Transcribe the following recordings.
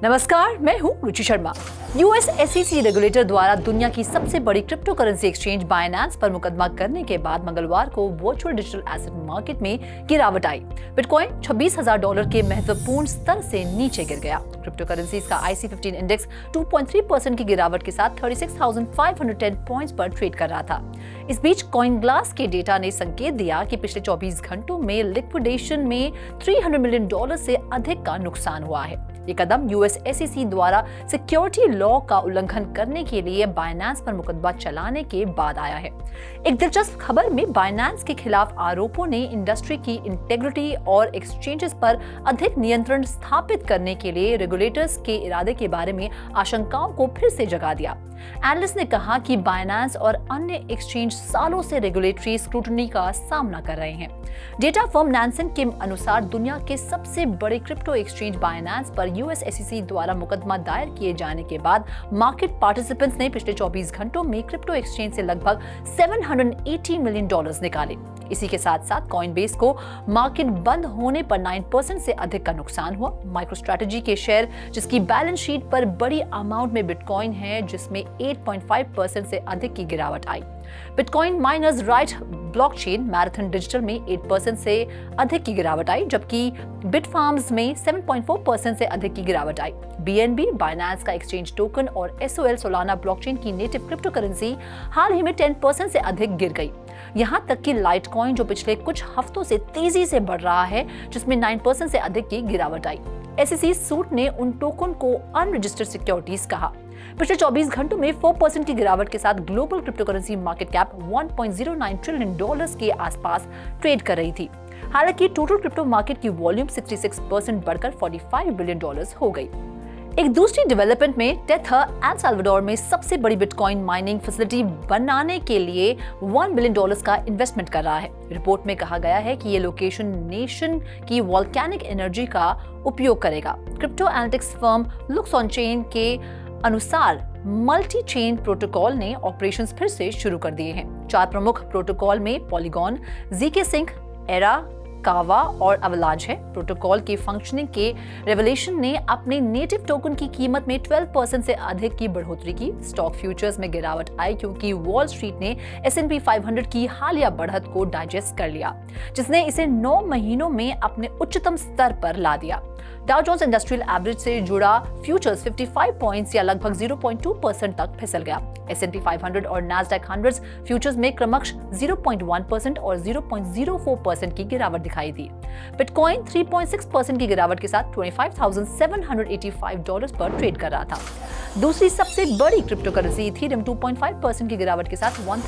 नमस्कार, मैं हूं Ruchi Sharma. US SEC regulator द्वारा दुनिया की सबसे बड़ी क्रिप्टो करेंसी एक्सचेंज बाइनेंस पर मुकदमा करने के बाद मंगलवार को वर्चुअल डिजिटल एसेट मार्केट में गिरावट आई। बिटकॉइन $26,000 के महत्वपूर्ण स्तर से नीचे गिर गया। क्रिप्टो करेंसीज का IC15 इंडेक्स 2.3% की गिरावट के साथ 36,510 पॉइंट्स पर ट्रेड कर रहा था। इस बीच कॉइन ग्लास के डेटा ने संकेत दिया कि पिछले 24 घंटों में लिक्विडेशन में $300 मिलियन से अधिक का नुकसान हुआ है। ये कदम यूएस SEC द्वारा सिक्योरिटी लॉ का उल्लंघन करने के लिए बाइनेंस पर मुकदमा चलाने के बाद आया है। एक दिलचस्प खबर में बाइनेंस के खिलाफ आरोपों ने इंडस्ट्री की इंटेग्रिटी और एक्सचेंजेस पर अधिक नियंत्रण स्थापित करने के लिए रेगुलेटर्स के इरादे के बारे में आशंकाओं को फिर से जगा दिया। एनालिस्ट ने कहा कि बाइनेंस और अन्य एक्सचेंज सालों से रेगुलेटरी स्क्रूटनी का सामना कर रहे हैं। डेटा फर्म नैनसन के अनुसार दुनिया के सबसे बड़े क्रिप्टो एक्सचेंज बाइनेंस पर यूएस SEC द्वारा मुकदमा दायर किए जाने के बाद मार्केट पार्टिसिपेंट्स ने पिछले 24 घंटों में क्रिप्टो एक्सचेंज से लगभग $780 मिलियन निकाले। इसी के साथ साथ कॉइनबेस को मार्केट बंद होने पर 9% से अधिक का नुकसान हुआ। माइक्रोस्ट्रेटजी के शेयर, जिसकी बैलेंस शीट पर बड़ी अमाउंट में बिटकॉइन है, जिसमें 8.5% से अधिक की गिरावट आई। Bitcoin miners Riot Blockchain Marathon Digital में 8% से अधिक की गिरावट आई, जबकि बिटफार्म्स में 7.4% से अधिक की गिरावट आई। BNB बाइनेंस का एक्सचेंज टोकन और SOL सोलाना ब्लॉकचेन की नेटिव क्रिप्टो करेंसी हाल ही में 10% से अधिक गिर गई। यहां तक कि लाइटकॉइन, जो पिछले कुछ हफ्तों से तेजी से बढ़ रहा है, जिसमें 9% से अधिक की गिरावट आई। SEC सूट ने उन टोकन को अनरजिस्टर्ड सिक्योरिटीज कहा। पिछले 24 घंटों में 4% की गिरावट के साथ global cryptocurrency market cap $1.09 trillion के आसपास ट्रेड कर रही थी। हालांकि टोटल क्रिप्टो मार्केट की वॉल्यूम 66% बढ़कर $45 बिलियन हो गई। एक दूसरी डेवलपमेंट में टेथर एल साल्वाडोर में सबसे बड़ी बिटकॉइन माइनिंग फैसिलिटी बनाने के लिए $1 बिलियन का इन्वेस्टमेंट कर रहा है। रिपोर्ट में कहा गया है कि ये लोकेशन नेशन की वोल्केनिक एनर्जी का उपयोग करेगा। Crypto analytics firm Lookonchain के अनुसार मल्टी चेन प्रोटोकॉल ने ऑपरेशंस फिर से शुरू कर दिए हैं। 4 प्रमुख प्रोटोकॉल में पॉलीगॉन, zk सिंक, एरा, कावा और अवलांच है। प्रोटोकॉल के फंक्शनिंग के रेवलेशन ने अपने नेटिव टोकन की कीमत में 12% से अधिक की बढ़ोतरी की। स्टॉक फ्यूचर्स में गिरावट आई क्योंकि वॉल स्ट्रीट ने S&P 500 की हालिया बढ़त को डाइजेस्ट कर लिया, जिसने इसे 9 महीनों में अपने उच्चतम स्तर पर ला दिया। डाउ जोन्स इंडस्ट्रियल एवरेज से जुड़ा फ्यूचर्स 55 पॉइंट्स या लगभग 0.2% तक फिसल गया। S&P 500 और Nasdaq 100 फ्यूचर्स में क्रमशः 0.1% और 0.04% की गिरावट दिखाई दी। बिटकॉइन 3.6% की गिरावट के साथ $25,785 पर ट्रेड कर रहा था। दूसरी सबसे बड़ी क्रिप्टो करेंसी इथेरियम 2.5% की गिरावट के साथ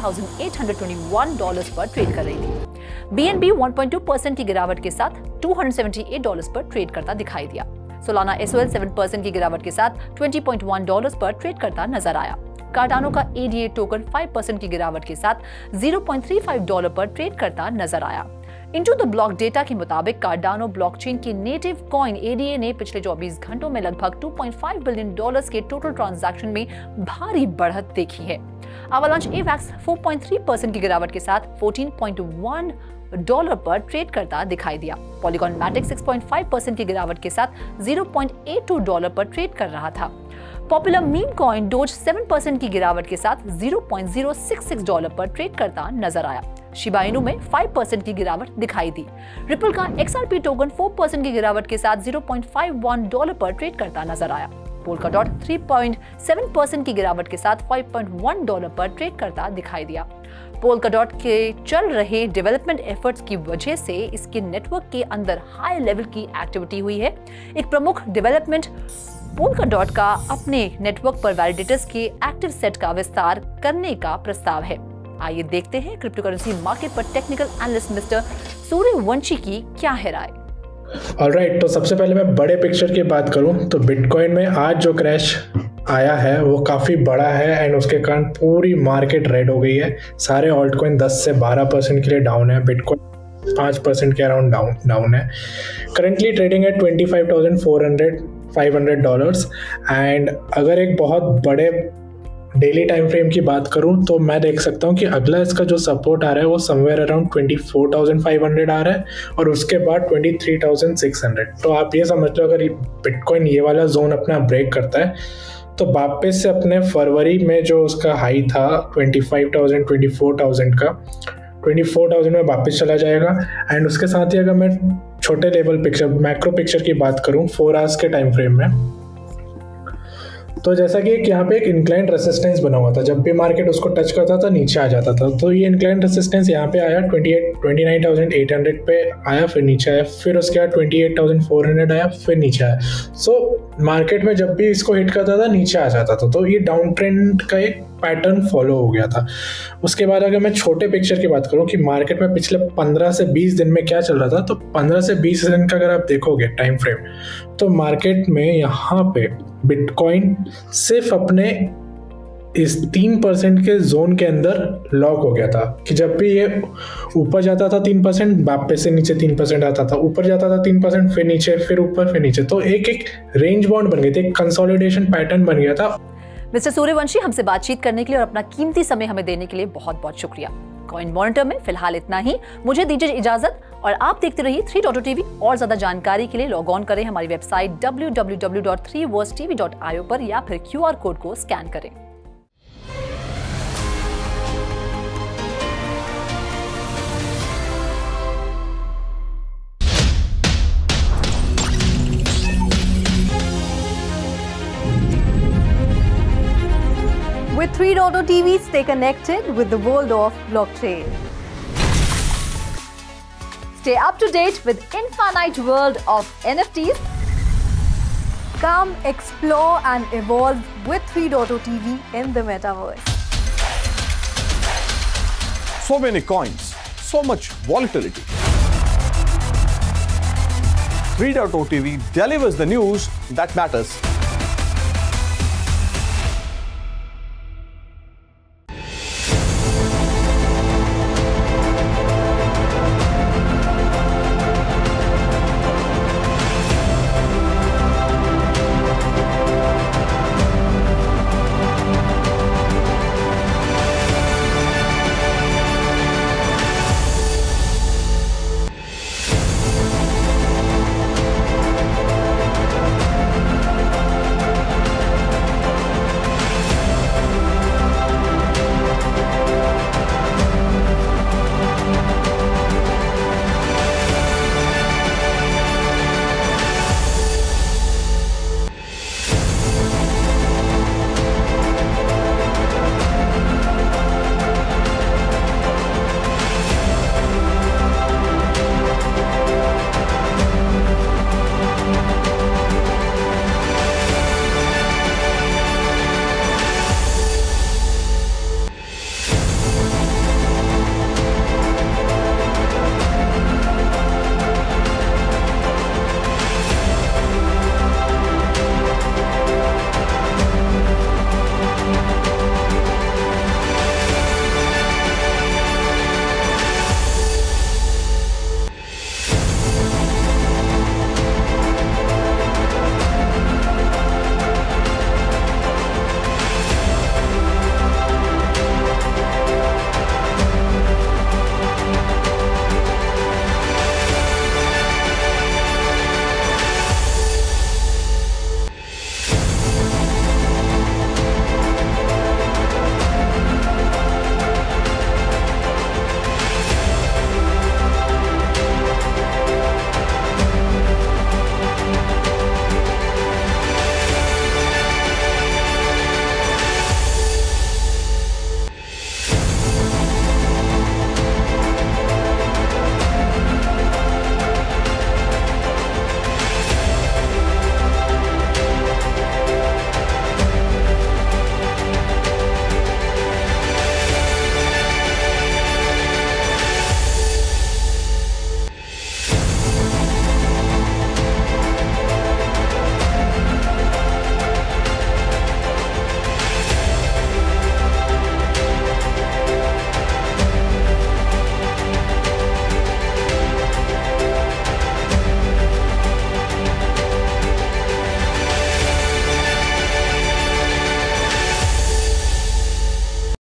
$1,821 पर ट्रेड कर रही थी। BNB 1.2% की गिरावट के साथ $278 पर ट्रेड करता दिखाई दिया। सोलाना SOL 7% की गिरावट के साथ $20.1 पर ट्रेड करता नजर आया। कार्डानो का ADA टोकन 5% की गिरावट के साथ $0.35 पर ट्रेड करता नजर आया। इनटू द ब्लॉक डेटा के मुताबिक कार्डानो ब्लॉकचेन की नेटिव कॉइन ADA ने पिछले 24 घंटों में लगभग $2.5 बिलियन के टोटल ट्रांजैक्शन में भारी बढ़त देखी है। अवलांच AVAX 4.3% की गिरावट के साथ $14.1 पर ट्रेड करता दिखाई दिया। पॉलीगॉन मैटिक 6.5% की गिरावट के साथ $0.82 पर ट्रेड कर रहा था। पॉपुलर मीम कॉइन डोज 7% की गिरावट के साथ $0.066 पर ट्रेड करता नजर आया। शिबा इनू में 5% की गिरावट दिखाई दी। रिपल का XRP टोकन 4% की गिरावट के साथ $0.51 पर ट्रेड करता नजर आया। पोल्काडॉट 3.7% की गिरावट के साथ $5.1 पर ट्रेड करता दिखाई दिया। पोल्काडॉट के चल रहे डेवलपमेंट एफर्ट्स की वजह से इसके नेटवर्क के अंदर हाई लेवल की एक्टिविटी हुई है। एक प्रमुख डेवलपमेंट पोल्काडॉट का अपने नेटवर्क पर वैलिडेटर्स के एक्टिव सेट का विस्तार करने का प्रस्ताव है। आइए देखते हैं क्रिप्टो करेंसी मार्केट पर टेक्निकल एनालिस्ट मिस्टर सूर्यवंशी की क्या है राय। ऑलराइट, तो सबसे पहले मैं बड़े पिक्चर की बात करूं तो बिटकॉइन में आज जो क्रैश आया है वो काफ़ी बड़ा है एंड उसके कारण पूरी मार्केट रेड हो गई है। सारे ऑल्ट कॉइन 10 से 12% के लिए डाउन है। बिटकॉइन 5% के अराउंड डाउन है। करेंटली ट्रेडिंग है $25,500 एंड अगर एक बहुत बड़े डेली टाइम फ्रेम की बात करूं तो मैं देख सकता हूं कि अगला इसका जो सपोर्ट आ रहा है वो समवेयर अराउंड 24,500 आ रहा है और उसके बाद 23,600। तो आप ये समझ लो अगर बिटकॉइन ये वाला जोन अपना ब्रेक करता है तो वापस से अपने फरवरी में जो उसका हाई था 25,000 24,000 का 24,000 में वापस चला जाएगा। एंड उसके साथ ही अगर मैं छोटे लेवल पिक्चर मैक्रो पिक्चर की बात करूं 4 आवर्स के टाइम फ्रेम में, तो जैसा कि यहाँ पे एक इंक्लाइंड रेसिस्टेंस बना हुआ था, जब भी मार्केट उसको टच करता था नीचे आ जाता था। तो ये इंक्लाइंड रेसिस्टेंस यहाँ पे आया 29,800 पे आया, फिर नीचे आया, फिर उसके बाद 28,400 आया, फिर नीचे आया। सो मार्केट में जब भी इसको हिट करता था नीचे आ जाता था, तो ये डाउन ट्रेंड का एक पैटर्न फॉलो हो गया था। उसके बाद अगर मैं छोटे पिक्चर की बात करूं कि मार्केट में पिछले 15 से 20 दिन में क्या चल रहा था, तो 15 से 20 दिन का अगर आप देखोगे टाइम फ्रेम, तो मार्केट में यहाँ पे बिटकॉइन सिर्फ अपने इस 3% के जोन के अंदर लॉक हो गया था कि जब भी ये ऊपर जाता था 3%, वापस से नीचे 3% आता था, ऊपर जाता था 3%, फिर नीचे, फिर ऊपर, फिर नीचे। तो एक रेंज बाउंड बन गई थी, एक कंसोलिडेशन पैटर्न बन गया था। मिस्टर सूर्यवंशी, हमसे बातचीत करने के लिए और अपना कीमती समय हमें देने के लिए बहुत बहुत शुक्रिया। कॉइन मॉनिटर में फिलहाल इतना ही, मुझे दीजिए इजाजत और आप देखते रहिए 3.TV। और ज्यादा जानकारी के लिए लॉग ऑन करें हमारी वेबसाइट www.3versetv.io पर या फिर QR कोड को स्कैन करें। With 3.TV, stay connected with the world of blockchain. Stay up to date with infinite world of NFTs. Come explore and evolve with 3.TV in the metaverse. So many coins, so much volatility. 3.TV delivers the news that matters.